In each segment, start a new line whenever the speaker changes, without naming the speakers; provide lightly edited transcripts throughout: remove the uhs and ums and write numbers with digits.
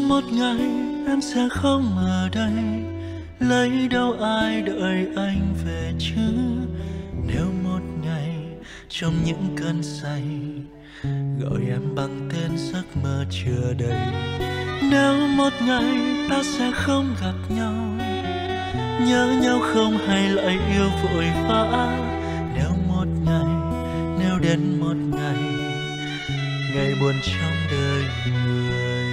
một ngày em sẽ không ở đây, lấy đâu ai đợi anh về chứ. Nếu một ngày trong những cơn say gọi em bằng tên giấc mơ chưa đầy. Nếu một ngày ta sẽ không gặp nhau, nhớ nhau không hay lại yêu vội vã. Nếu một ngày, nếu đến một ngày, ngày buồn trong đời người,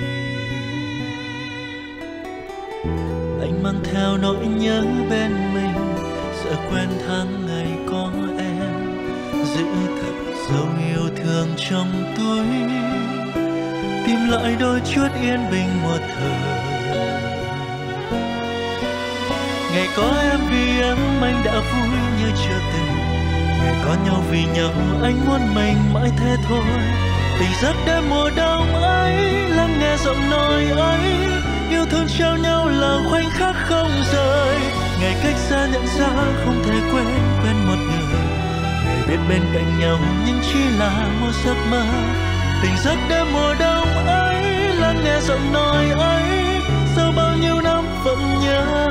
anh mang theo nỗi nhớ bên mình, sợ quên tháng ngày có em, giữ thật dấu yêu thương trong túi, tìm lại đôi chút yên bình một thời. Ngày có em vì em anh đã vui như chưa từng, ngày có nhau vì nhau anh muốn mình mãi thế thôi. Tình giấc đêm mùa đông ấy, lắng nghe giọng nói ấy, yêu thương trao nhau là khoảnh khắc không rời. Ngày cách xa nhận ra không thể quên một người, ngày biết bên cạnh nhau nhưng chỉ là một giấc mơ. Tình giấc đêm mùa đông ấy, lắng nghe giọng nói ấy, sau bao nhiêu năm vẫn nhớ.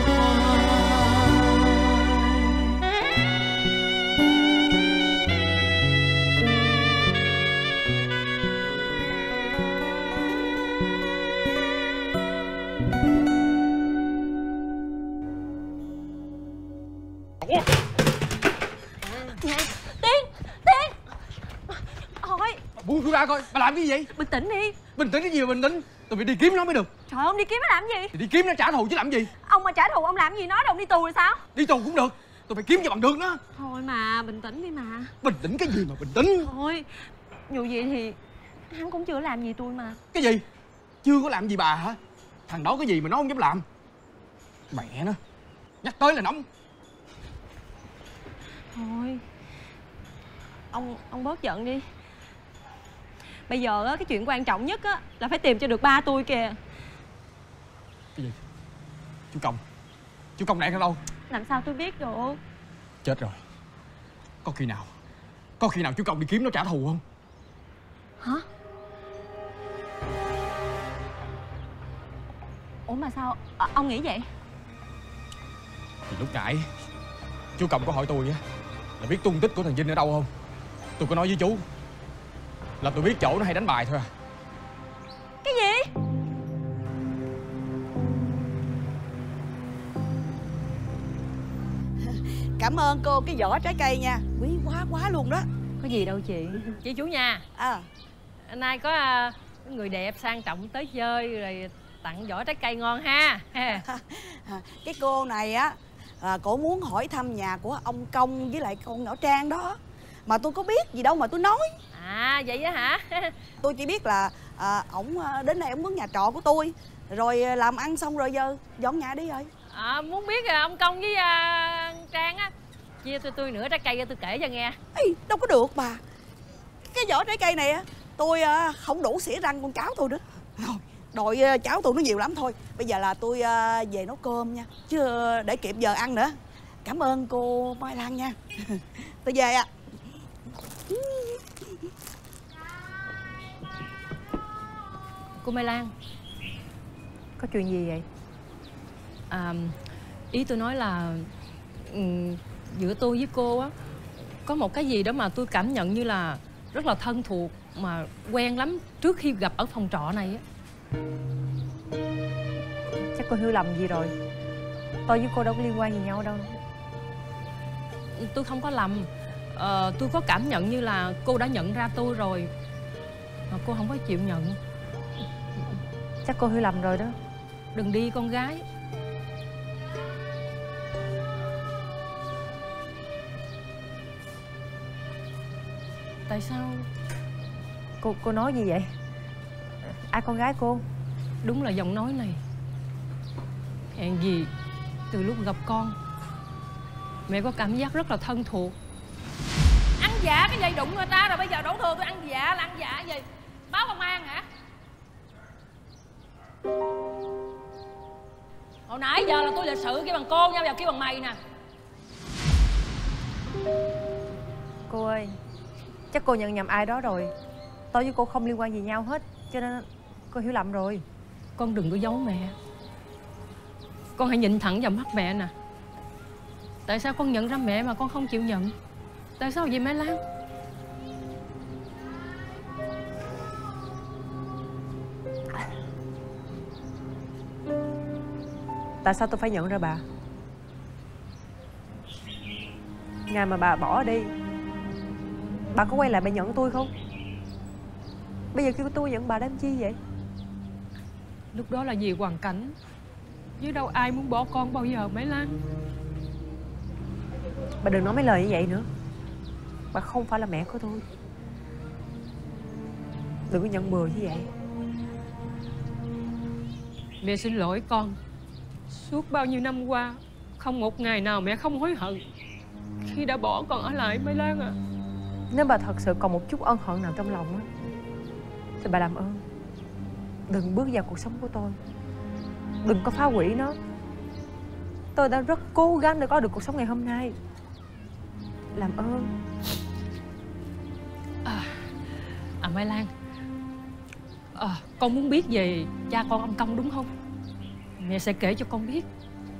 Buông tôi ra coi, bà làm cái gì?
Bình tĩnh đi.
Bình tĩnh cái gì mà bình tĩnh? Tôi phải đi kiếm nó mới được.
Trời ơi, ông đi kiếm nó làm gì?
Thì đi kiếm nó trả thù chứ làm gì.
Ông mà trả thù ông làm gì, nói đâu ông đi tù rồi sao?
Đi tù cũng được, tôi phải kiếm cho bằng được nó.
Thôi mà, bình tĩnh đi mà.
Bình tĩnh cái gì mà bình tĩnh?
Thôi, dù gì thì hắn cũng chưa làm gì tôi mà.
Cái gì? Chưa có làm gì bà hả? Thằng đó cái gì mà nó không dám làm? Mẹ nó, nhắc tới là nóng.
Thôi, ông bớt giận đi. Bây giờ á, cái chuyện quan trọng nhất á là phải tìm cho được ba tôi kìa.
Cái gì? Chú Công này ở đâu?
Làm sao tôi biết được?
Chết rồi. Có khi nào chú Công đi kiếm nó trả thù không?
Hả? Ủa mà sao ông nghĩ vậy?
Thì lúc nãy chú Công có hỏi tôi á là biết tung tích của thằng Vinh ở đâu không. Tôi có nói với chú là tôi biết chỗ nó hay đánh bài thôi à.
Cái gì?
Cảm ơn cô cái vỏ trái cây nha, quý quá luôn đó.
Có gì đâu chị.
Chị chủ nhà, nay có người đẹp sang trọng tới chơi rồi tặng vỏ trái cây ngon ha.
Cái cô này á, cổ muốn hỏi thăm nhà của ông Công với lại con nhỏ Trang đó, mà tôi có biết gì đâu mà tôi nói.
À vậy á hả?
Tôi chỉ biết là ổng đến đây ổng mướn nhà trọ của tôi, rồi làm ăn xong rồi giờ dọn nhà đi rồi.
Muốn biết ông Công với Trang á chia tôi nửa trái cây tôi kể cho nghe.
Ê, đâu có được bà. Cái vỏ trái cây này á tôi không đủ xỉa răng con cháu tôi nữa. Rồi đội cháu tôi nó nhiều lắm thôi. Bây giờ là tôi về nấu cơm nha, chứ để kịp giờ ăn nữa. Cảm ơn cô Mai Lan nha. Tôi về ạ.
Cô Mai Lan,
có chuyện gì vậy?
Ý tôi nói là giữa tôi với cô á có một cái gì đó mà tôi cảm nhận như là rất là thân thuộc, mà quen lắm trước khi gặp ở phòng trọ này á.
Chắc cô hiểu lầm gì rồi. Tôi với cô đâu có liên quan gì nhau đâu.
Tôi không có lầm. Tôi có cảm nhận như là cô đã nhận ra tôi rồi mà cô không có chịu nhận.
Chắc cô hiểu lầm rồi đó.
Đừng đi con gái. Tại sao?
Cô nói gì vậy? Ai con gái cô?
Đúng là giọng nói này. Hèn gì từ lúc gặp con mẹ có cảm giác rất là thân thuộc. Ăn dạ cái gì đụng người ta rồi bây giờ đổ thừa tôi ăn dạ là ăn dạ gì? Báo công an hả? Hồi nãy giờ là tôi lịch sự kêu bằng cô nha, bây giờ kêu bằng mày nè.
Cô ơi, chắc cô nhận nhầm ai đó rồi. Tôi với cô không liên quan gì nhau hết, cho nên cô hiểu lầm rồi.
Con đừng có giấu mẹ. Con hãy nhìn thẳng vào mắt mẹ nè. Tại sao con nhận ra mẹ mà con không chịu nhận? Tại sao vậy Mai Lan?
Tại sao tôi phải nhận ra bà? Ngày mà bà bỏ đi, bà có quay lại bà nhận tôi không? Bây giờ kêu tôi nhận bà làm chi vậy?
Lúc đó là vì hoàn cảnh, chứ đâu ai muốn bỏ con bao giờ Mai Lan.
Bà đừng nói mấy lời như vậy nữa. Bà không phải là mẹ của tôi. Đừng có nhận bừa như vậy.
Mẹ xin lỗi con. Suốt bao nhiêu năm qua, không một ngày nào mẹ không hối hận khi đã bỏ con ở lại Mai Lan à.
Nếu bà thật sự còn một chút ân hận nào trong lòng á, thì bà làm ơn đừng bước vào cuộc sống của tôi. Đừng có phá hủy nó. Tôi đã rất cố gắng để có được cuộc sống ngày hôm nay. Làm ơn.
Mai Lan, con muốn biết về cha con ông Công đúng không? Mẹ sẽ kể cho con biết.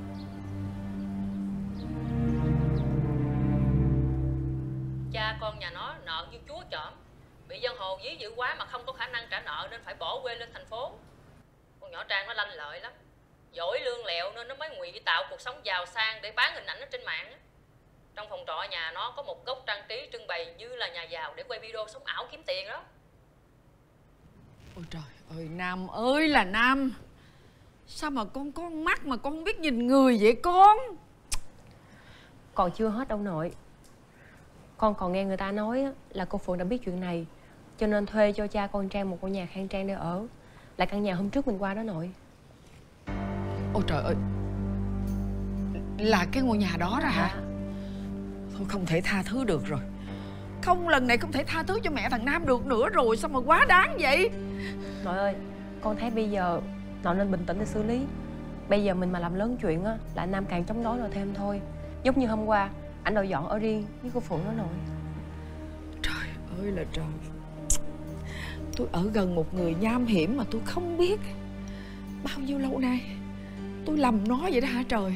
Cha con nhà nó nợ như chúa chởm, bị dân hồ dí dữ quá mà không có khả năng trả nợ nên phải bỏ quê lên thành phố. Con nhỏ Trang nó lanh lợi lắm, giỏi lương lẹo nên nó mới ngụy tạo cuộc sống giàu sang để bán hình ảnh ở trên mạng. Trong phòng trọ nhà nó có một góc trang trí trưng bày như là nhà giàu để quay video sống ảo kiếm tiền đó.
Ôi trời ơi, Nam ơi là Nam, sao mà con có mắt mà con không biết nhìn người vậy con?
Còn chưa hết đâu nội. Con còn nghe người ta nói là cô Phượng đã biết chuyện này, cho nên thuê cho cha con Trang một ngôi nhà khang trang để ở, là căn nhà hôm trước mình qua đó nội.
Ôi trời ơi, là cái ngôi nhà đó ra hả? Thôi không thể tha thứ được rồi. Không, lần này không thể tha thứ cho mẹ thằng Nam được nữa rồi. Sao mà quá đáng vậy?
Nội ơi, con thấy bây giờ nội nên bình tĩnh để xử lý. Bây giờ mình mà làm lớn chuyện á, là anh Nam càng chống đối nội thêm thôi. Giống như hôm qua anh đòi dọn ở riêng với cô Phượng đó nội.
Trời ơi là trời. Tôi ở gần một người nham hiểm mà tôi không biết. Bao nhiêu lâu nay tôi lầm nó vậy đó hả trời.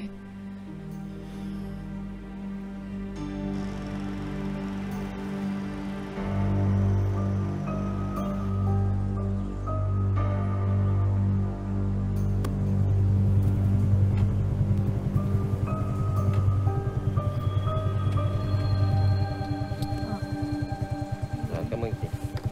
Cảm ơn chị.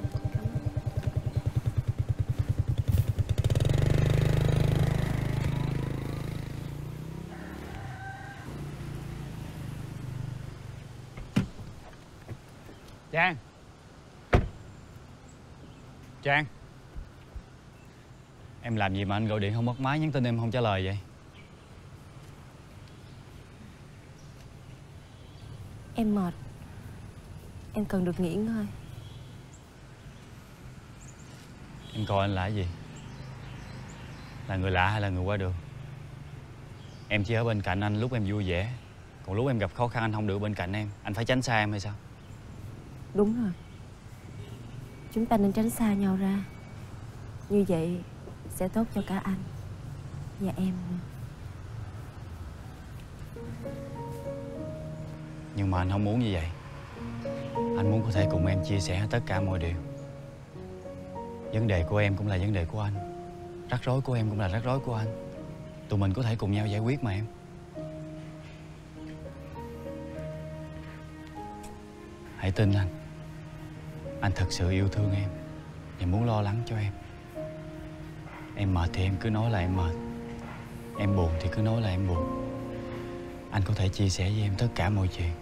Trang. Trang. Em làm gì mà anh gọi điện không bắt máy, nhắn tin em không trả lời vậy?
Em mệt. Em cần được nghỉ ngơi.
Em coi anh là cái gì? Là người lạ hay là người qua đường? Em chỉ ở bên cạnh anh lúc em vui vẻ, còn lúc em gặp khó khăn anh không được ở bên cạnh em. Anh phải tránh xa em hay sao?
Đúng rồi. Chúng ta nên tránh xa nhau ra. Như vậy sẽ tốt cho cả anh và em nữa.
Nhưng mà anh không muốn như vậy. Anh muốn có thể cùng em chia sẻ tất cả mọi điều. Vấn đề của em cũng là vấn đề của anh. Rắc rối của em cũng là rắc rối của anh. Tụi mình có thể cùng nhau giải quyết mà em. Hãy tin anh. Anh thật sự yêu thương em và muốn lo lắng cho em. Em mệt thì em cứ nói là em mệt. Em buồn thì cứ nói là em buồn. Anh có thể chia sẻ với em tất cả mọi chuyện.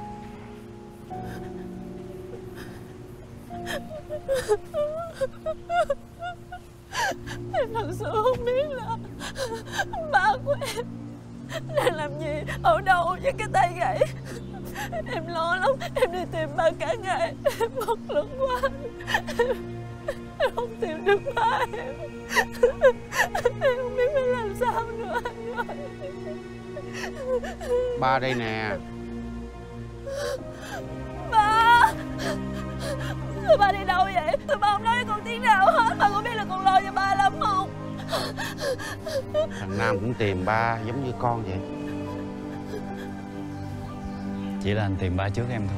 Em thật sự không biết là ba của em đang làm gì, ở đâu với cái tay gãy. Em lo lắm, em đi tìm ba cả ngày. Em bất lực quá. Em không tìm được ba em. Em không biết phải làm sao nữa anh ơi.
Ba đây nè.
Ba! Tụi ba đi đâu vậy? Tụi ba không nói với con tiếng nào hết. Ba có biết là con lo cho ba lắm không?
Thằng Nam cũng tìm ba giống như con vậy.
Chỉ là anh tìm ba trước em thôi.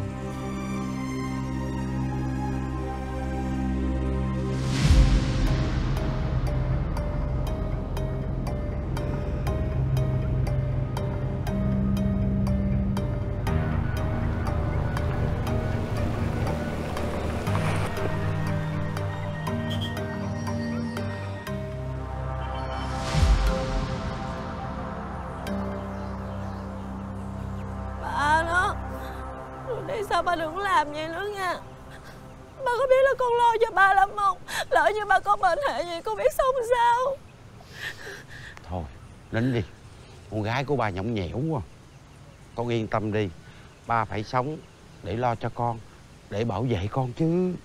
Sao ba đừng làm vậy nữa nha. Ba có biết là con lo cho ba lắm không? Lỡ như ba có bệnh hệ gì con biết sống sao?
Thôi nín đi. Con gái của ba nhõng nhẽo quá. Con yên tâm đi. Ba phải sống để lo cho con, để bảo vệ con chứ.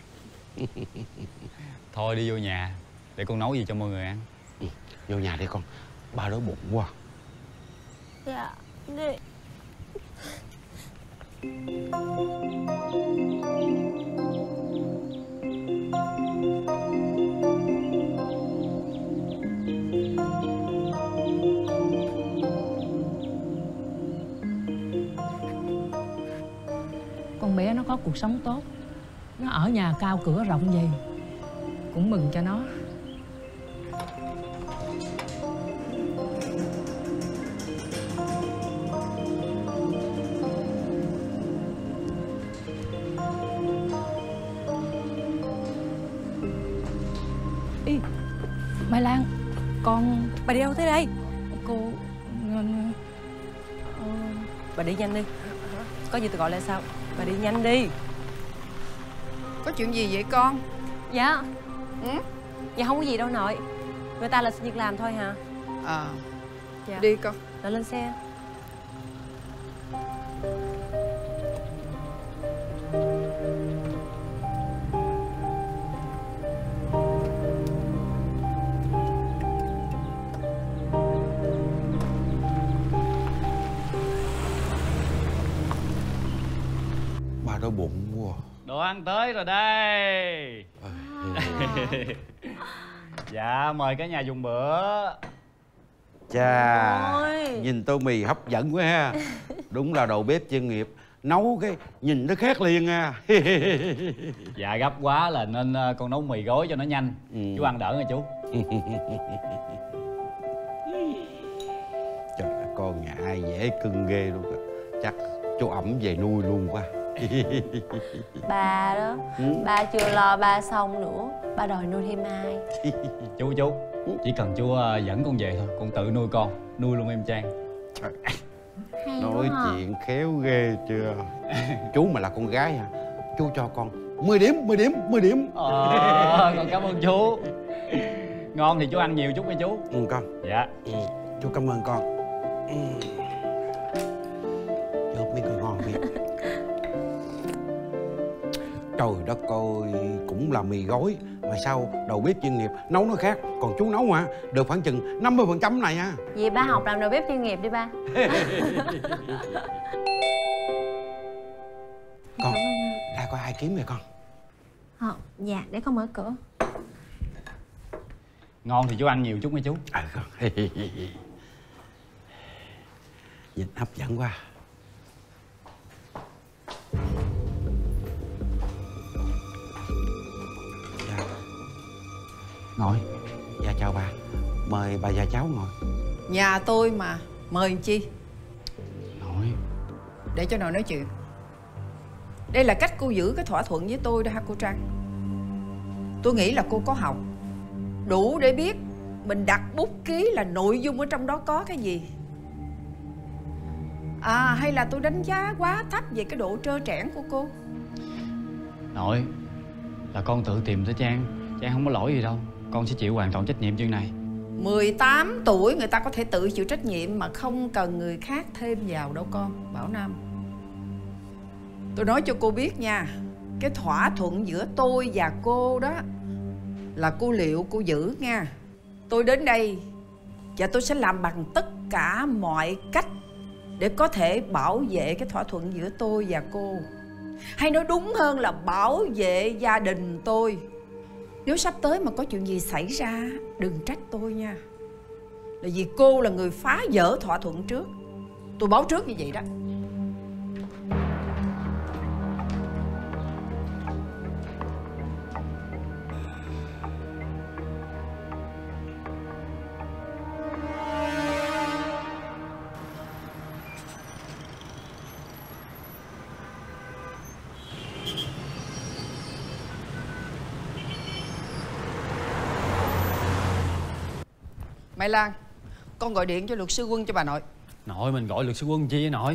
Thôi đi vô nhà để con nấu gì cho mọi người ăn.
Vô nhà đi con. Ba đói bụng quá.
Dạ đi.
Con bé nó có cuộc sống tốt, nó ở nhà cao cửa rộng gì, cũng mừng cho nó. Ý, Mai Lan, con...
Bà đi đâu thế đây?
Cô...
Bà đi nhanh đi. Có gì tôi gọi lại sau. Bà đi nhanh đi.
Có chuyện gì vậy con?
Dạ. Dạ không có gì đâu nội. Người ta là xin việc làm thôi hả?
Dạ. Đi con.
Rồi lên xe.
Ba đói bụng quá.
Đồ ăn tới rồi đây. Dạ mời cả nhà dùng bữa.
Chà, nhìn tô mì hấp dẫn quá ha. Đúng là đầu bếp chuyên nghiệp. Nấu cái nhìn nó khác liền à.
Dạ gấp quá là nên con nấu mì gói cho nó nhanh. Chú ăn đỡ nha chú.
Trời ơi, con nhà ai dễ cưng ghê luôn. Chắc chú ẩm về nuôi luôn quá.
Ba đó, ba chưa lo ba xong nữa, ba đòi nuôi thêm ai?
Chú chỉ cần chú dẫn con về thôi, con tự nuôi con, nuôi luôn em Trang.
Trời, nói chuyện khéo ghê chưa. Chú mà là con gái hả? Chú cho con 10 điểm.
Con cảm ơn chú. Ngon thì chú ăn nhiều chút nha chú.
Con.
Dạ.
Chú cảm ơn con. Chốt miếng con ngon đi. Trời đất ơi, cũng là mì gói mà sao đầu bếp chuyên nghiệp nấu nó khác, còn chú nấu mà được khoảng chừng 50% này à.
Vậy ba học làm đầu bếp chuyên nghiệp đi ba.
Con, ra coi ai kiếm vậy con?
Dạ, để con mở cửa.
Ngon thì chú ăn nhiều chút nha chú.
Con. Nhìn hấp dẫn quá. Ngồi. Dạ chào bà. Mời bà và cháu ngồi.
Nhà tôi mà, mời chi?
Nội.
Để cho nội nói chuyện. Đây là cách cô giữ cái thỏa thuận với tôi đó hả cô Trăng? Tôi nghĩ là cô có học đủ để biết mình đặt bút ký là nội dung ở trong đó có cái gì. Hay là tôi đánh giá quá thấp về cái độ trơ trẽn của cô?
Nội, là con tự tìm tới Trang không có lỗi gì đâu. Con sẽ chịu hoàn toàn trách nhiệm chuyện này.
18 tuổi người ta có thể tự chịu trách nhiệm mà không cần người khác thêm vào đâu con, Bảo Nam. Tôi nói cho cô biết nha, cái thỏa thuận giữa tôi và cô đó là cô liệu cô giữ nha. Tôi đến đây và tôi sẽ làm bằng tất cả mọi cách để có thể bảo vệ cái thỏa thuận giữa tôi và cô. Hay nói đúng hơn là bảo vệ gia đình tôi. Nếu sắp tới mà có chuyện gì xảy ra, đừng trách tôi nha. Là vì cô là người phá vỡ thỏa thuận trước. Tôi báo trước như vậy đó. Mai Lan, con gọi điện cho luật sư Quân cho bà nội.
Nội, mình gọi luật sư Quân chi vậy nội?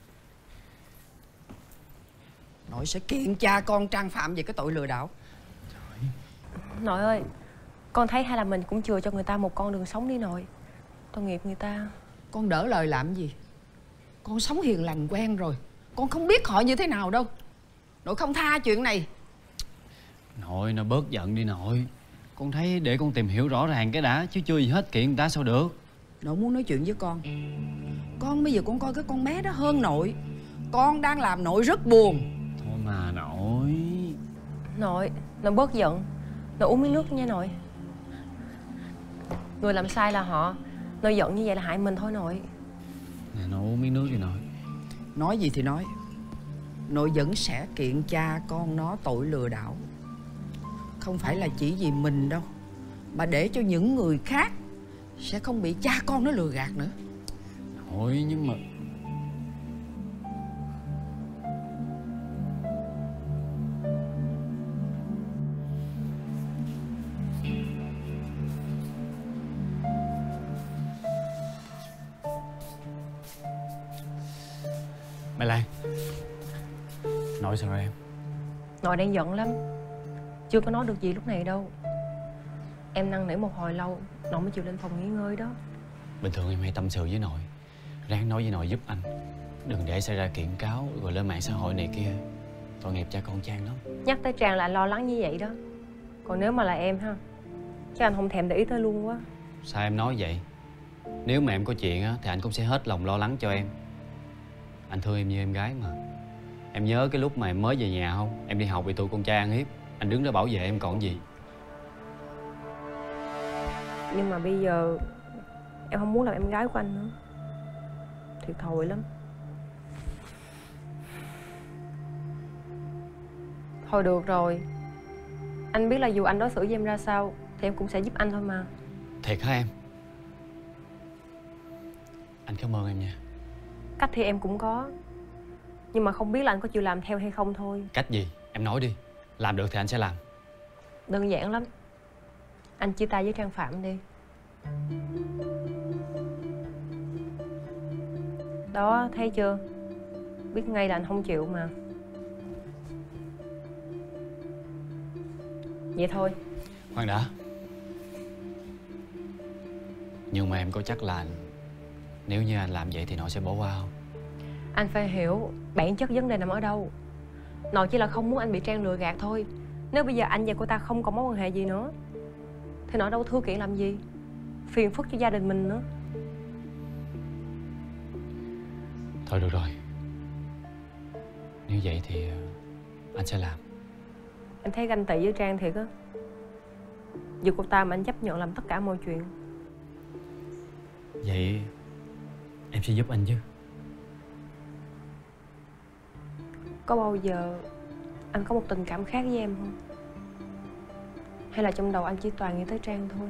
Nội sẽ kiện cha con Trang phạm về cái tội lừa đảo.
Nội ơi, con thấy hay là mình cũng chừa cho người ta một con đường sống đi nội. Tội nghiệp người ta.
Con đỡ lời làm gì? Con sống hiền lành quen rồi. Con không biết họ như thế nào đâu. Nội không tha chuyện này.
Nội, nó bớt giận đi nội. Con thấy để con tìm hiểu rõ ràng cái đã, chứ chưa gì hết kiện người ta sao được.
Nội muốn nói chuyện với con. Con bây giờ con coi cái con bé đó hơn nội. Con đang làm nội rất buồn.
Thôi mà nội.
Nội bớt giận. Nội uống miếng nước nha nội. Người làm sai là họ. Nội giận như vậy là hại mình thôi nội.
Nè, nội uống miếng nước đi nội.
Nói gì thì nói, nội vẫn sẽ kiện cha con nó tội lừa đảo. Không phải là chỉ vì mình đâu, mà để cho những người khác sẽ không bị cha con nó lừa gạt nữa.
Nội, nhưng mà Mai Lan, nội sao rồi em?
Nội đang giận lắm. Chưa có nói được gì lúc này đâu. Em năn nỉ một hồi lâu, nội mới chịu lên phòng nghỉ ngơi đó.
Bình thường em hay tâm sự với nội, ráng nói với nội giúp anh, đừng để xảy ra kiện cáo rồi lên mạng xã hội này kia. Tội nghiệp cha con Trang lắm.
Nhắc tới Trang là anh lo lắng như vậy đó. Còn nếu mà là em ha, chắc anh không thèm để ý tới luôn quá.
Sao em nói vậy? Nếu mà em có chuyện á thì anh cũng sẽ hết lòng lo lắng cho em. Anh thương em như em gái mà. Em nhớ cái lúc mà em mới về nhà không? Em đi học bị tụi con trai ăn hiếp, anh đứng đó bảo vệ em còn gì.
Nhưng mà bây giờ em không muốn làm em gái của anh nữa. Thiệt thòi lắm. Thôi được rồi. Anh biết là dù anh đối xử với em ra sao thì em cũng sẽ giúp anh thôi mà.
Thiệt hả em? Anh cảm ơn em nha.
Cách thì em cũng có, nhưng mà không biết là anh có chịu làm theo hay không thôi.
Cách gì? Em nói đi. Làm được thì anh sẽ làm.
Đơn giản lắm. Anh chia tay với Trang Phạm đi. Đó, thấy chưa? Biết ngay là anh không chịu mà. Vậy thôi.
Khoan đã. Nhưng mà em có chắc là nếu như anh làm vậy thì nội sẽ bỏ qua không?
Anh phải hiểu bản chất vấn đề nằm ở đâu. Nội chỉ là không muốn anh bị Trang lừa gạt thôi. Nếu bây giờ anh và cô ta không còn mối quan hệ gì nữa thì nội đâu thưa kiện làm gì. Phiền phức cho gia đình mình nữa.
Thôi được rồi. Nếu vậy thì anh sẽ làm.
Em thấy ganh tị với Trang thiệt á. Vì cô ta mà anh chấp nhận làm tất cả mọi chuyện.
Vậy em sẽ giúp anh chứ.
Có bao giờ anh có một tình cảm khác với em không? Hay là trong đầu anh chỉ toàn nghĩ tới Trang thôi?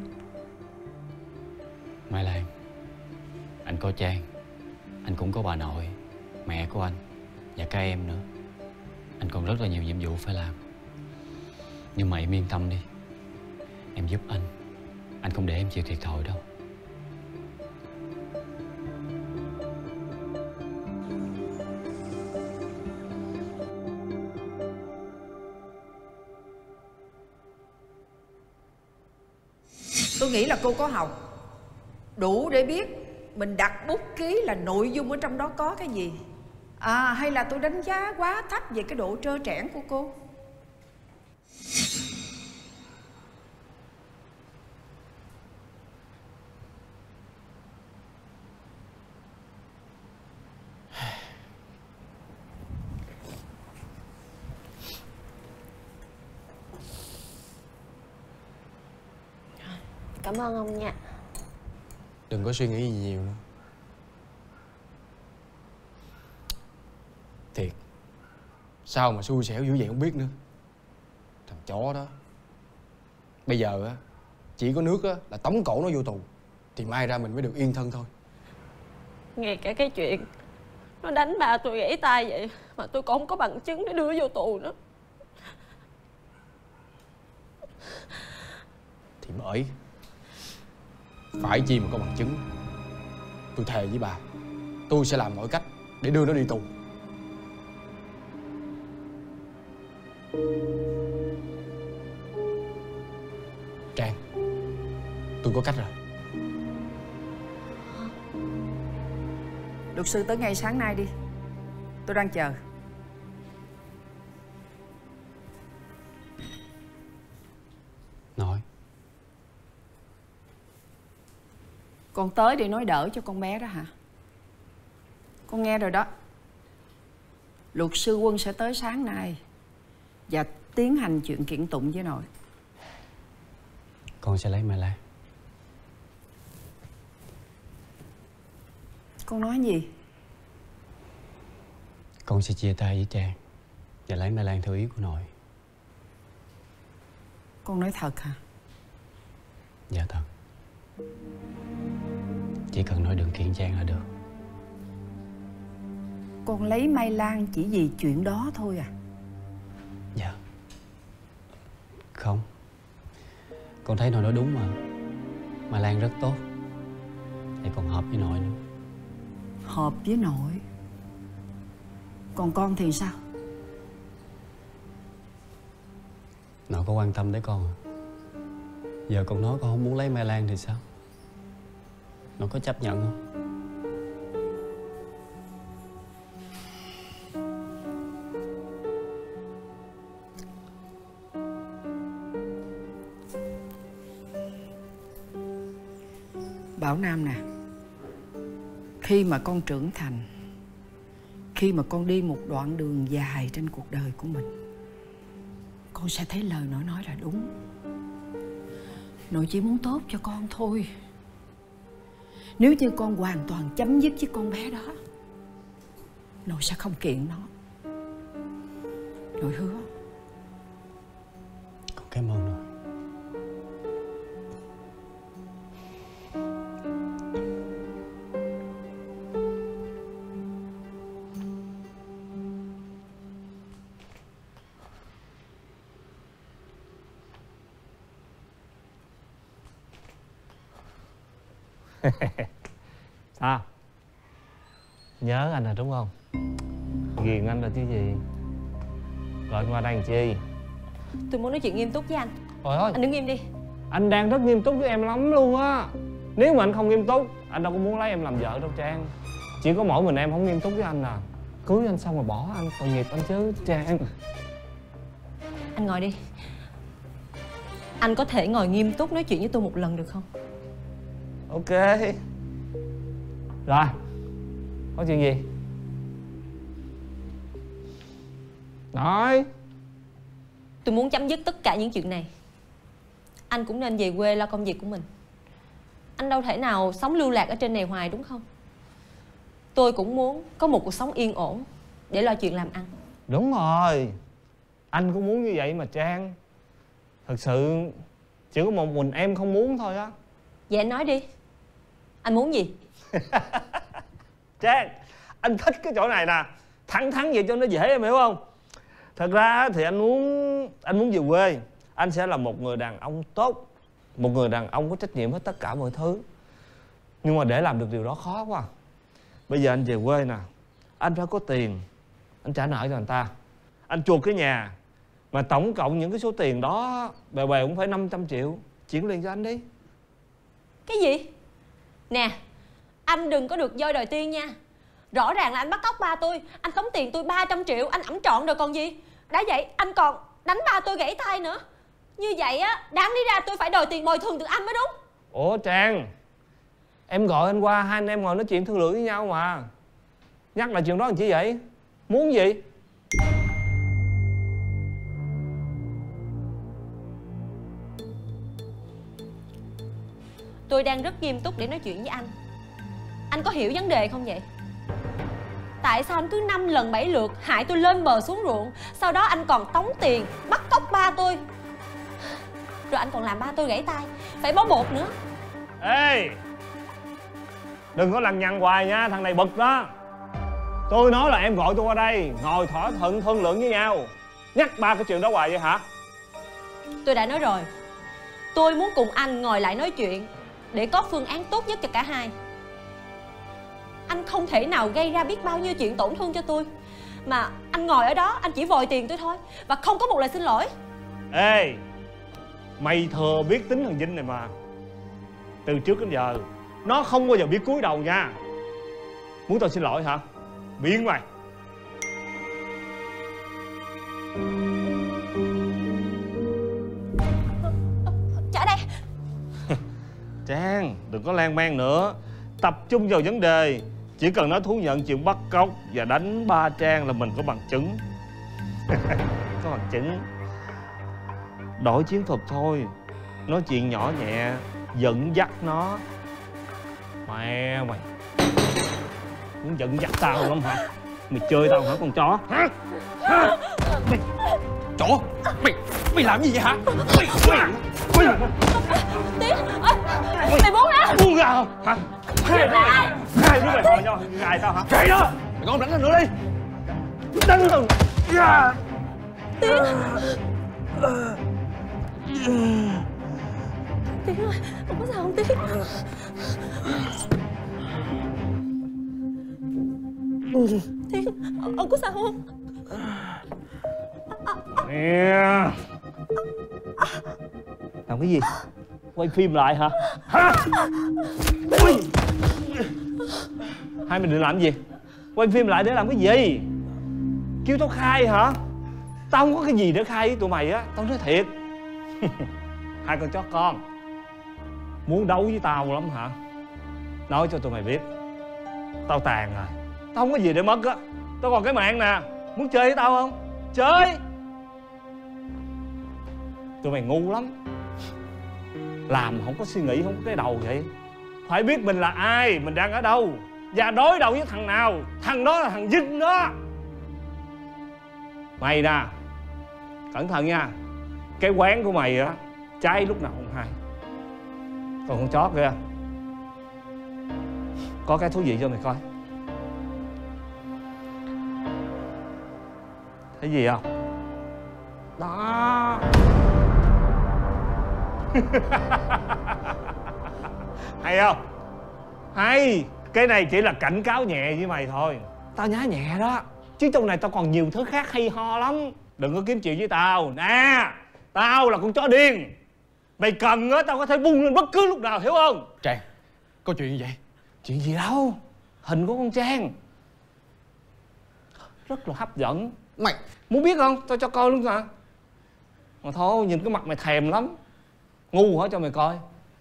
Mai Lan, anh có Trang, anh cũng có bà nội, mẹ của anh và các em nữa. Anh còn rất là nhiều nhiệm vụ phải làm. Nhưng mà em yên tâm đi. Em giúp anh không để em chịu thiệt thòi đâu.
Tôi nghĩ là cô có học đủ để biết mình đặt bút ký là nội dung ở trong đó có cái gì. Hay là tôi đánh giá quá thấp về cái độ trơ trẽn của cô?
Cảm ơn ông nha.
Đừng có suy nghĩ gì nhiều nữa. Thiệt, sao mà xui xẻo dữ vậy không biết nữa. Thằng chó đó. Bây giờ á, chỉ có nước á là tống cổ nó vô tù thì mai ra mình mới được yên thân thôi.
Ngay cả cái chuyện nó đánh ba tôi gãy tay vậy mà tôi còn không có bằng chứng để đưa vô tù nữa.
Thì bởi phải chi mà có bằng chứng. Tôi thề với bà, tôi sẽ làm mọi cách để đưa nó đi tù. Trang, tôi có cách rồi.
Luật sư tới ngay sáng nay đi, tôi đang chờ.
Nói.
Con tới để nói đỡ cho con bé đó hả? Con nghe rồi đó. Luật sư Quân sẽ tới sáng nay và tiến hành chuyện kiện tụng với nội.
Con sẽ lấy Mai Lan.
Con nói gì?
Con sẽ chia tay với Trang và lấy Mai Lan theo ý của nội.
Con nói thật hả?
Dạ thật. Chỉ cần nói đừng kiện Trang là được.
Con lấy Mai Lan chỉ vì chuyện đó thôi à?
Dạ. Không. Con thấy nội nói đúng mà. Mai Lan rất tốt. Thì còn hợp với nội nữa.
Hợp với nội. Còn con thì sao?
Nội có quan tâm tới con à? Giờ con nói con không muốn lấy Mai Lan thì sao? Nội có chấp nhận không?
Bảo Nam nè, khi mà con trưởng thành, khi mà con đi một đoạn đường dài trên cuộc đời của mình, con sẽ thấy lời nội nói là đúng. Nội chỉ muốn tốt cho con thôi. Nếu như con hoàn toàn chấm dứt với con bé đó, nội sẽ không kiện nó. Nội hứa.
Con cảm ơn nội.
Sao? Nhớ anh rồi đúng không? Ghiền anh là chứ gì? Gọi anh qua đây làm chi?
Tôi muốn nói chuyện nghiêm túc với anh.
Trời ơi,
Anh đứng im đi.
anh đang rất nghiêm túc với em lắm luôn á. Nếu mà anh không nghiêm túc, anh đâu có muốn lấy em làm vợ đâu Trang. Chỉ có mỗi mình em không nghiêm túc với anh à. Cưới anh xong rồi bỏ anh, tội nghiệp anh chứ Trang.
Anh ngồi đi. Anh có thể ngồi nghiêm túc nói chuyện với tôi một lần được không?
Ok. Rồi, có chuyện gì? Nói.
Tôi muốn chấm dứt tất cả những chuyện này. Anh cũng nên về quê lo công việc của mình. Anh đâu thể nào sống lưu lạc ở trên này hoài đúng không? Tôi cũng muốn có một cuộc sống yên ổn để lo chuyện làm ăn.
Đúng rồi, anh cũng muốn như vậy mà Trang. Thật sự chỉ có một mình em không muốn thôi á.
Vậy anh nói đi. Anh muốn gì?
Trang, anh thích cái chỗ này nè. Thẳng thắn vậy cho nó dễ em hiểu không? Thật ra thì anh muốn về quê. Anh sẽ là một người đàn ông tốt, một người đàn ông có trách nhiệm hết tất cả mọi thứ. Nhưng mà để làm được điều đó khó quá. Bây giờ anh về quê nè, anh phải có tiền, anh trả nợ cho người ta, anh chuộc cái nhà. Mà tổng cộng những cái số tiền đó bè bè cũng phải 500 triệu. Chuyển liền cho anh đi.
Cái gì? Nè, anh đừng có được voi đòi tiên nha. Rõ ràng là anh bắt cóc ba tôi. Anh tống tiền tôi 300 triệu. Anh ẵm trọn rồi còn gì. Đã vậy anh còn đánh ba tôi gãy tay nữa. Như vậy á, đáng lý ra tôi phải đòi tiền bồi thường từ anh mới đúng.
Ủa Trang, em gọi anh qua, hai anh em ngồi nói chuyện thương lượng với nhau mà. Nhắc lại chuyện đó làm chi vậy? Muốn gì?
tôi đang rất nghiêm túc để nói chuyện với anh. Anh có hiểu vấn đề không vậy? Tại sao anh cứ 5 lần 7 lượt hại tôi lên bờ xuống ruộng, sau đó anh còn tống tiền, bắt cóc ba tôi, rồi anh còn làm ba tôi gãy tay, phải bó bột nữa.
Ê, đừng có lằng nhằng hoài nha, thằng này bực đó. Tôi nói là em gọi tôi qua đây ngồi thỏa thuận thương lượng với nhau, nhắc ba cái chuyện đó hoài vậy hả?
Tôi đã nói rồi, tôi muốn cùng anh ngồi lại nói chuyện để có phương án tốt nhất cho cả hai. Anh không thể nào gây ra biết bao nhiêu chuyện tổn thương cho tôi, mà anh ngồi ở đó anh chỉ vòi tiền tôi thôi, và không có một lời xin lỗi.
Ê, mày thừa biết tính thằng Vinh này mà. Từ trước đến giờ nó không bao giờ biết cúi đầu nha. Muốn tao xin lỗi hả? Biến mày.
Trả đây.
Trang, đừng có lan man nữa, tập trung vào vấn đề. Chỉ cần nó thú nhận chuyện bắt cóc và đánh ba Trang là mình có bằng chứng. Có bằng chứng. Đổi chiến thuật thôi, nói chuyện nhỏ nhẹ, dẫn dắt nó. Mẹ mày muốn dẫn dắt tao lắm hả? Mày chơi tao hả con chó? Hả?
Mày chó, mày làm gì vậy hả?
Tiến, mày buông ra.
Buông ra không? Hả? Hai đứa mày hỏi nhau gài tao hả? Chạy đó! Mày con đánh nó nữa đi! Đánh tao!
Tiến! Tiến ơi, ông có sao không Tiến? Tiến, ông có sao không?
Nè! Làm cái gì? Quay phim lại hả? Hả? Hai mình định làm gì? Quay phim lại để làm cái gì? Kêu tao khai hả? Tao không có cái gì để khai với tụi mày á. Tao nói thiệt. Hai con chó con muốn đấu với tao lắm hả? Nói cho tụi mày biết, tao tàn rồi, tao không có gì để mất á. Tao còn cái mạng nè. Muốn chơi với tao không? Chơi. Tụi mày ngu lắm, làm không có suy nghĩ, không có cái đầu vậy. Phải biết mình là ai, mình đang ở đâu, và đối đầu với thằng nào. Thằng đó là thằng Vinh đó. Mày nè, cẩn thận nha. Cái quán của mày á, cháy lúc nào không hay. Còn con chó kìa, có cái thú vị cho mày coi. Thấy gì không? Đó. Hay không? Hay. Cái này chỉ là cảnh cáo nhẹ với mày thôi. Tao nhá nhẹ đó, chứ trong này tao còn nhiều thứ khác hay ho lắm. Đừng có kiếm chuyện với tao. Nè, tao là con chó điên. Mày cần á, tao có thể bung lên bất cứ lúc nào, hiểu không?
Trang, có chuyện gì vậy?
Chuyện gì đâu. Hình của con Trang rất là hấp dẫn.
Mày
muốn biết không? Tao cho coi luôn mà. Mà thôi, nhìn cái mặt mày thèm lắm. Ngu hả cho mày coi.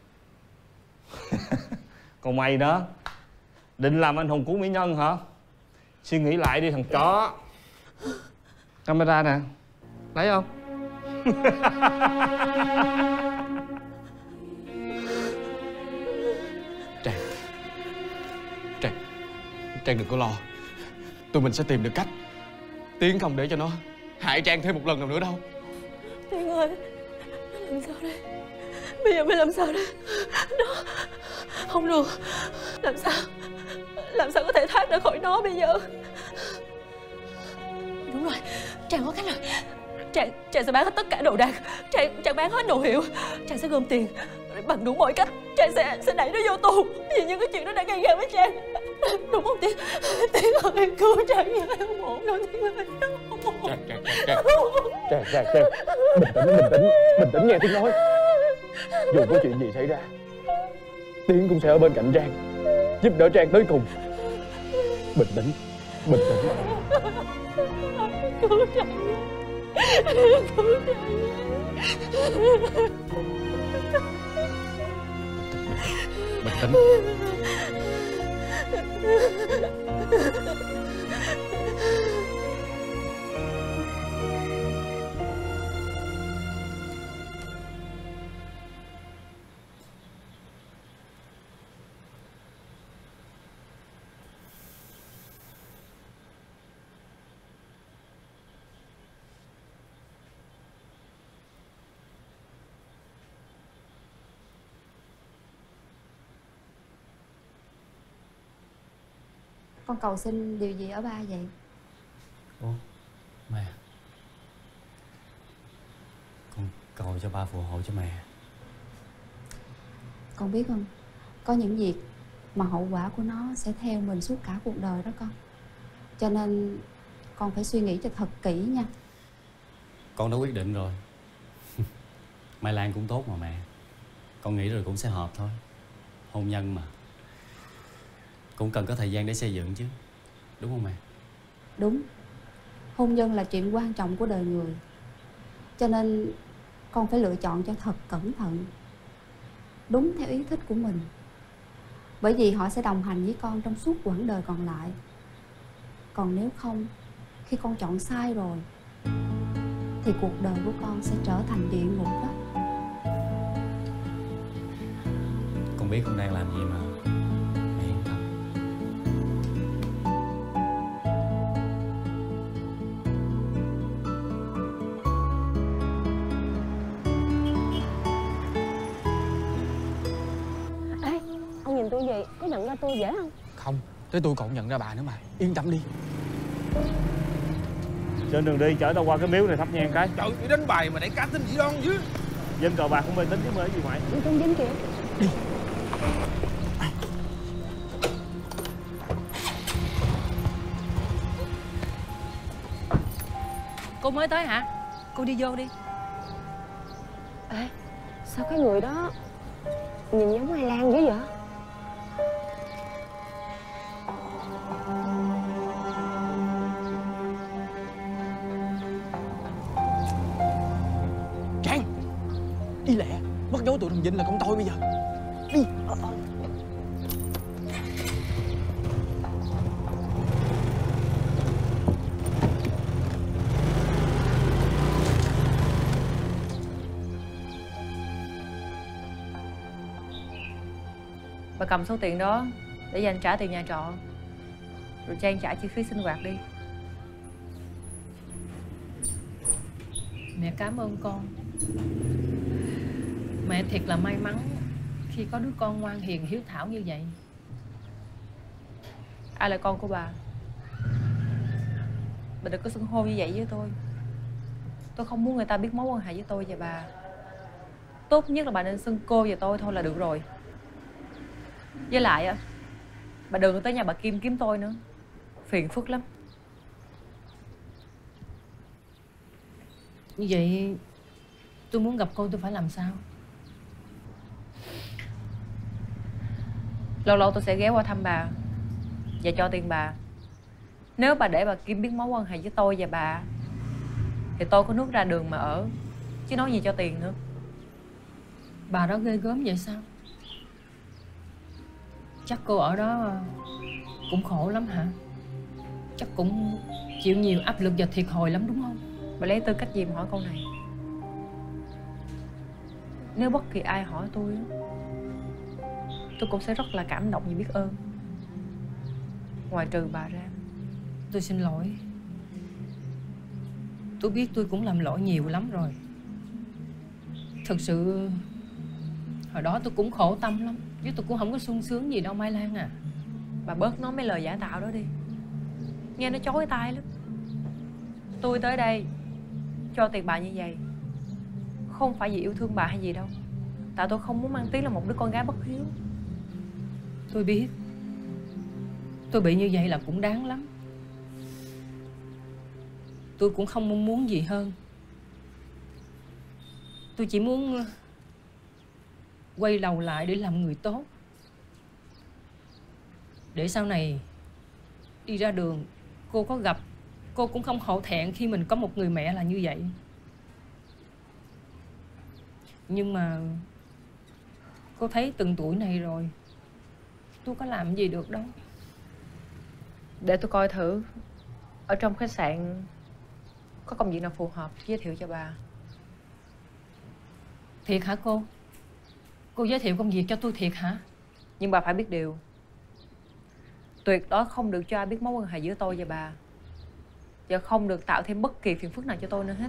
Còn mày đó, định làm anh hùng cứu mỹ nhân hả? Suy nghĩ lại đi thằng chó. Camera nè, lấy không?
Trang đừng có lo, tụi mình sẽ tìm được cách. Tiến không để cho nó hại Trang thêm một lần nào nữa đâu.
Tiến ơi, làm sao đây? Bây giờ phải làm sao đây? Nó không được. Làm sao có thể thoát ra khỏi nó bây giờ? Đúng rồi, Trang có cách rồi. Trang sẽ bán hết tất cả đồ đạc. Trang bán hết đồ hiệu. Trang sẽ gom tiền bằng đủ mọi cách. Trang sẽ đẩy nó vô tù vì những cái chuyện nó đã gây ra với Trang. Đúng không Tiến? Tiến ơi, cứu Trang nha. Không ổn đâu Tiến ơi.
Trang bình tĩnh nghe Tiến nói. Dù có chuyện gì xảy ra, Tiến cũng sẽ ở bên cạnh Trang, giúp đỡ Trang tới cùng. Bình tĩnh.
Cứu Trang nha. Cứu Trang nha.
Bình tĩnh.
Con cầu xin điều gì ở ba vậy?
Ủa mẹ, con cầu cho ba phù hộ cho mẹ.
Con biết không, có những việc mà hậu quả của nó sẽ theo mình suốt cả cuộc đời đó con. Cho nên con phải suy nghĩ cho thật kỹ nha.
Con đã quyết định rồi. Mai Lan cũng tốt mà mẹ. Con nghĩ rồi cũng sẽ hợp thôi. Hôn nhân mà, cũng cần có thời gian để xây dựng chứ, đúng không mẹ?
Đúng. Hôn nhân là chuyện quan trọng của đời người. Cho nên con phải lựa chọn cho thật cẩn thận, đúng theo ý thích của mình. Bởi vì họ sẽ đồng hành với con trong suốt quãng đời còn lại. Còn nếu không, khi con chọn sai rồi thì cuộc đời của con sẽ trở thành địa ngục đó.
Con biết con đang làm gì mà mẹ yên tâm.
Ê, ông nhìn tôi vậy, có nhận ra tôi dễ không?
Không, tới tôi còn nhận ra bà nữa mà. Yên tâm đi.
Trên đường đi chở tao qua cái miếu này thắp nhang cái.
Trời, đi đánh bài mà nãy cá tính gì đoan chứ.
Dân cờ bạc không mê tín chứ mê gì ngoại.
Đi con dính kìa.
Đi.
Cô mới tới hả? Cô đi vô đi.
Ê, sao cái người đó nhìn giống Mai Lan dữ vậy?
Trang, đi lẹ, mất dấu tụi thằng Vinh là con tôi bây giờ. Đi.
Bà cầm số tiền đó để dành trả tiền nhà trọ, rồi Trang trả chi phí sinh hoạt đi.
Mẹ cảm ơn con. Mẹ thiệt là may mắn khi có đứa con ngoan hiền hiếu thảo như vậy.
Ai là con của bà? Bà đừng có xưng hô như vậy với tôi. Tôi không muốn người ta biết mối quan hệ với tôi và bà. Tốt nhất là bà nên xưng cô và tôi thôi là được rồi. Với lại á, bà đừng tới nhà bà Kim kiếm tôi nữa, phiền phức lắm.
Như vậy tôi muốn gặp cô tôi phải làm sao?
Lâu lâu tôi sẽ ghé qua thăm bà và cho tiền bà. Nếu bà để bà Kim biết mối quan hệ với tôi và bà thì tôi có nước ra đường mà ở, chứ nói gì cho tiền nữa.
Bà đó ghê gớm vậy sao? Chắc cô ở đó cũng khổ lắm hả? Chắc cũng chịu nhiều áp lực và thiệt thòi lắm đúng không?
Bà lấy tư cách gì mà hỏi câu này? Nếu bất kỳ ai hỏi tôi cũng sẽ rất là cảm động và biết ơn. Ngoài trừ bà ra.
Tôi xin lỗi. Tôi biết tôi cũng làm lỗi nhiều lắm rồi. Thật sự hồi đó tôi cũng khổ tâm lắm, chứ tôi cũng không có sung sướng gì đâu Mai Lan à.
Bà bớt nói mấy lời giả tạo đó đi, nghe nó chói tai lắm. Tôi tới đây cho tiền bà như vậy không phải vì yêu thương bà hay gì đâu, tại tôi không muốn mang tiếng là một đứa con gái bất hiếu.
Tôi biết tôi bị như vậy là cũng đáng lắm. Tôi cũng không mong muốn gì hơn. Tôi chỉ muốn quay đầu lại để làm người tốt, để sau này đi ra đường cô có gặp, cô cũng không hổ thẹn khi mình có một người mẹ là như vậy. Nhưng mà cô thấy từng tuổi này rồi, tôi có làm gì được đâu.
Để tôi coi thử ở trong khách sạn có công việc nào phù hợp giới thiệu cho bà.
Thiệt hả cô? Cô giới thiệu công việc cho tôi thiệt hả?
Nhưng bà phải biết điều, tuyệt đối không được cho ai biết mối quan hệ giữa tôi và bà, và không được tạo thêm bất kỳ phiền phức nào cho tôi nữa hết.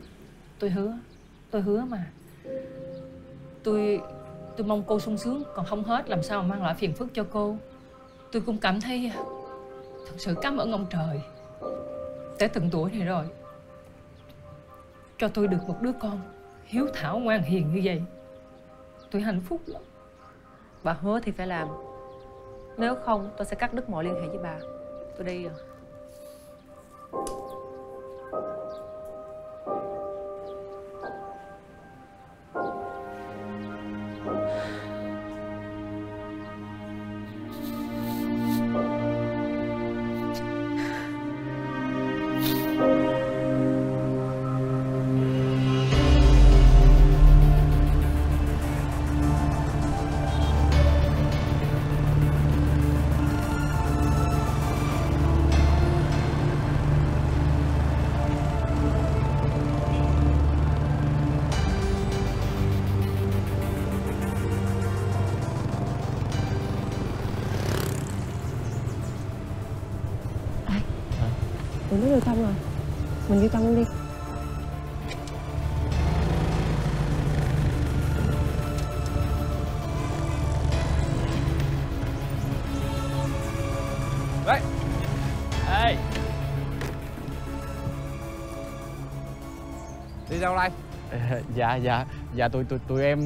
Tôi hứa mà. Tôi mong cô sung sướng, còn không hết làm sao mà mang lại phiền phức cho cô. Tôi cũng cảm thấy Thật sự cảm ơn ông trời. Tới từng tuổi này rồi, cho tôi được một đứa con hiếu thảo ngoan hiền như vậy. Tôi hạnh phúc lắm.
Bà hứa thì phải làm. Nếu không tôi sẽ cắt đứt mọi liên hệ với bà. Tôi đi rồi. Tụi nó vô trong rồi. Mình vô trong đi.
Đấy. Ê. Đi đâu đây?
Dạ tụi em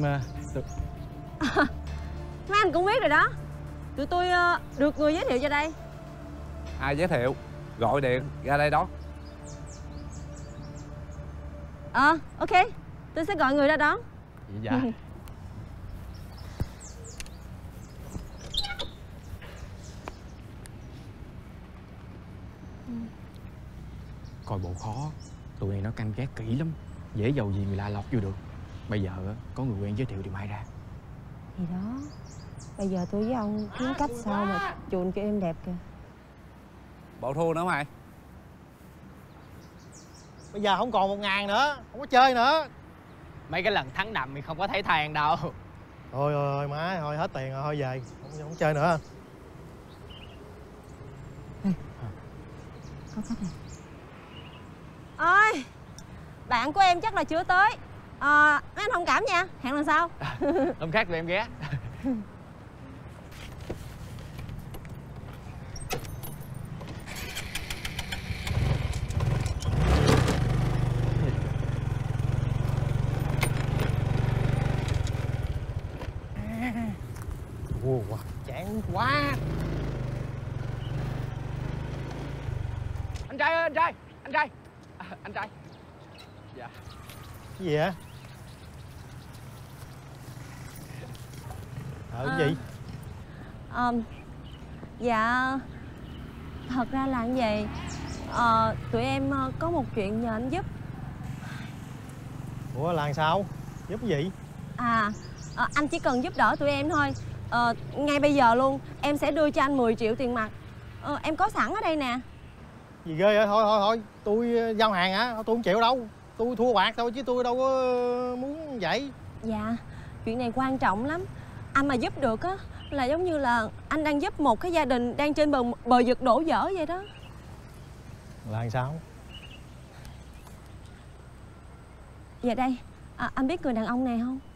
Mấy anh cũng biết rồi đó. Tụi tôi được người giới thiệu cho đây.
Ai giới thiệu? Gọi điện ra đây đón.
Ok. Tôi sẽ gọi người ra đón.
Dạ. Coi bộ khó. Tụi này nó canh gác kỹ lắm. Dễ dầu gì người lạ lọt vô được. Bây giờ có người quen giới thiệu thì mai ra.
Thì đó. Bây giờ tôi với ông kiếm cách sao mà chuồn cho em đẹp kìa.
Bộ thua nữa mày.
Bây giờ không còn 1.000 nữa. Không có chơi nữa.
Mấy cái lần thắng đậm thì không có thấy than đâu.
Thôi má, thôi hết tiền rồi, thôi về. Không chơi nữa.
Có khách này. Ôi, bạn của em chắc là chưa tới. Mấy anh thông cảm nha, hẹn lần sau.
Hôm khác tụi em ghé.
Chán quá.
Anh trai ơi, anh trai. Anh trai. Dạ.
Cái gì vậy? Cái gì?
Dạ, thật ra là như vậy. Tụi em có một chuyện nhờ anh giúp.
Ủa là sao? Giúp cái gì?
Anh chỉ cần giúp đỡ tụi em thôi. Ngay bây giờ luôn em sẽ đưa cho anh 10 triệu tiền mặt. Em có sẵn ở đây nè.
Gì ghê vậy? Thôi tôi giao hàng hả? Tôi không chịu đâu. Tôi thua bạc thôi chứ tôi đâu có muốn vậy.
Dạ, chuyện này quan trọng lắm. Anh mà giúp được á là giống như là anh đang giúp một cái gia đình đang trên bờ vực đổ vỡ vậy đó.
Là sao?
Dạ đây, anh biết người đàn ông này không?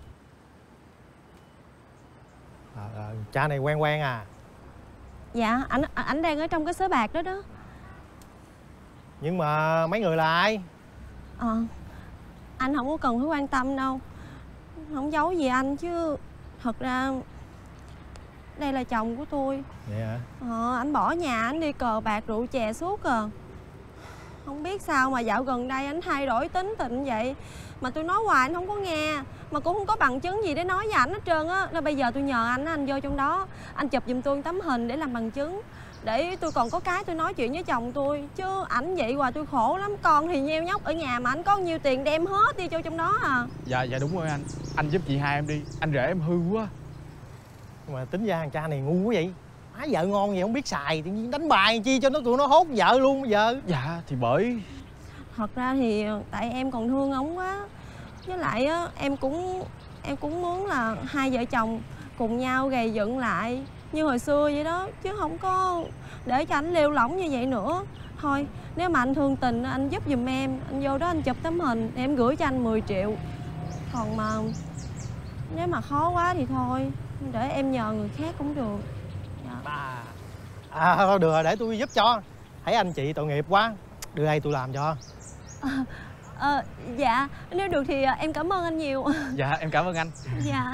Cha này quen à?
Dạ, ảnh đang ở trong cái sới bạc đó đó.
Nhưng mà mấy người là ai?
Anh không có cần phải quan tâm đâu. Không giấu gì anh chứ. Thật ra đây là chồng của tôi.
Vậy hả?
Anh bỏ nhà anh đi cờ bạc rượu chè suốt à. Không biết sao mà dạo gần đây anh thay đổi tính tình vậy. Mà tôi nói hoài anh không có nghe. Mà cũng không có bằng chứng gì để nói với ảnh hết trơn á. Nên bây giờ tôi nhờ anh vô trong đó, anh chụp giùm tôi tấm hình để làm bằng chứng, để tôi còn có cái tôi nói chuyện với chồng tôi. Chứ ảnh vậy hoài tôi khổ lắm. Con thì nheo nhóc ở nhà mà anh có nhiêu tiền đem hết đi vô trong đó à.
Dạ đúng rồi anh. Anh giúp chị hai em đi. Anh rể em hư quá.
Mà tính ra thằng cha này ngu quá vậy. Má vợ ngon gì không biết xài, tự nhiên đánh bài chi cho tụi nó hốt vợ luôn bây giờ.
Dạ thì bởi
Thật ra thì tại em còn thương ổng quá. Với lại á em cũng muốn là hai vợ chồng cùng nhau gầy dựng lại như hồi xưa vậy đó, chứ không có để cho anh lêu lỏng như vậy nữa. Thôi nếu mà anh thương tình anh giúp giùm em, anh vô đó anh chụp tấm hình em gửi cho anh 10 triệu. Còn mà nếu mà khó quá thì thôi, để em nhờ người khác cũng được. Dạ.
Thôi được rồi, để tôi giúp cho. Thấy anh chị tội nghiệp quá, đưa đây tôi làm cho.
Dạ, nếu được thì em cảm ơn anh nhiều.
Dạ, em cảm ơn anh.
Dạ.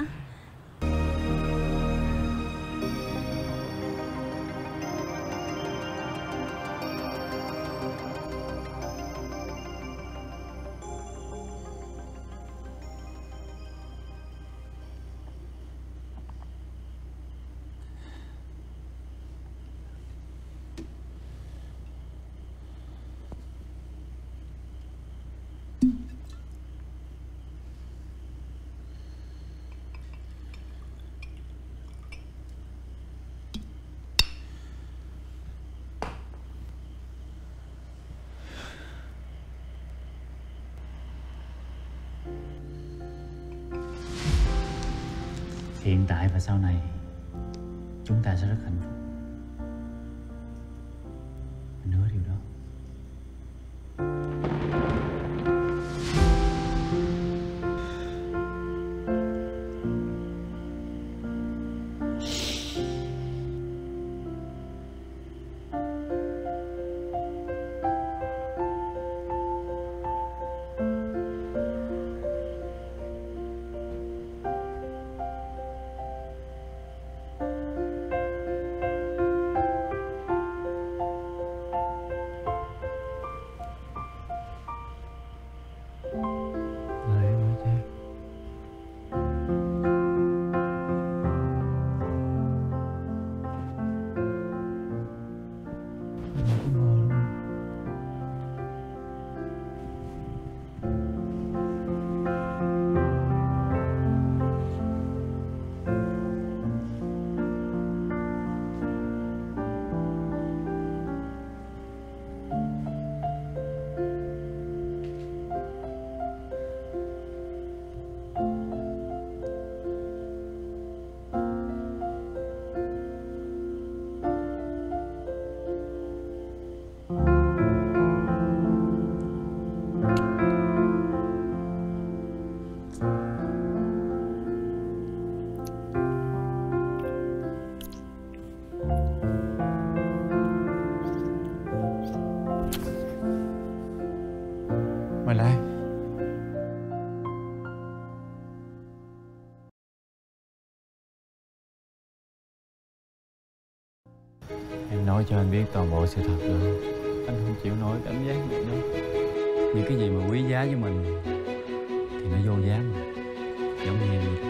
Hiện tại và sau này chúng ta sẽ rất hạnh phúc. Anh hứa điều đó. Mai Lai. Em nói cho anh biết toàn bộ sự thật được. Anh không chịu nổi cảm giác này đâu. Những cái gì mà quý giá với mình thì nó vô giá mà. Giống như em vậy.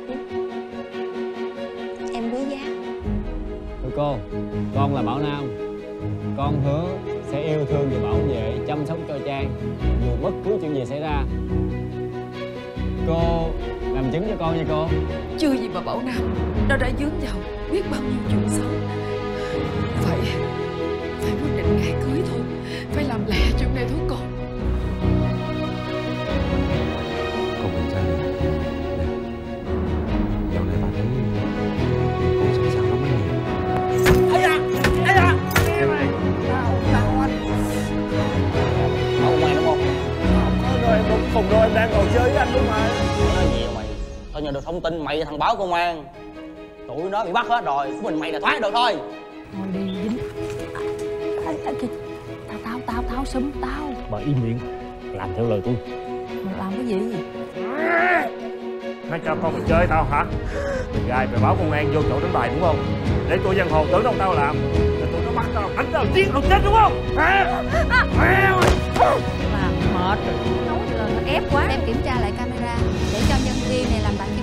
Em quý giá.
Thưa cô, con là Bảo Nam. Con hứa sẽ yêu thương và bảo vệ, chăm sóc cho Trang dù bất cứ chuyện gì xảy ra. Cô làm chứng cho con nha cô.
Chưa gì mà Bảo Nam nó đã vướng vào biết bao nhiêu chuyện xấu. Phải quyết định ngày cưới thôi. Phải làm lẹ chuyện này thôi con.
Con bình tĩnh. Dạo này bà thấy con sẵn sàng lắm nè.
Ây da, em ơi, đau anh.
Không mày đúng không?
Không có rồi, em không cùng đâu, em đang ngồi chơi với anh luôn mà.
Nói nhiều mày. Tao nhận được thông tin mày là thằng báo công an. Tụi nó bị bắt hết rồi, của mình mày là thoát được thôi.
Thôi đi dính. Tao xúm tao.
Bà im miệng, làm theo lời tôi.
Mày làm cái gì?
Mày cho con mày chơi tao hả? Mày gai mày báo công an vô chỗ đánh bài đúng không? Để tụi giang hồ tưởng đâu tao làm. Để tụi nó bắt tao, đánh tao giết tao chết đúng không? Hả?
Làm mệt rồi, nói là nó ép quá.
Em kiểm tra lại camera để cho nhân viên này làm bài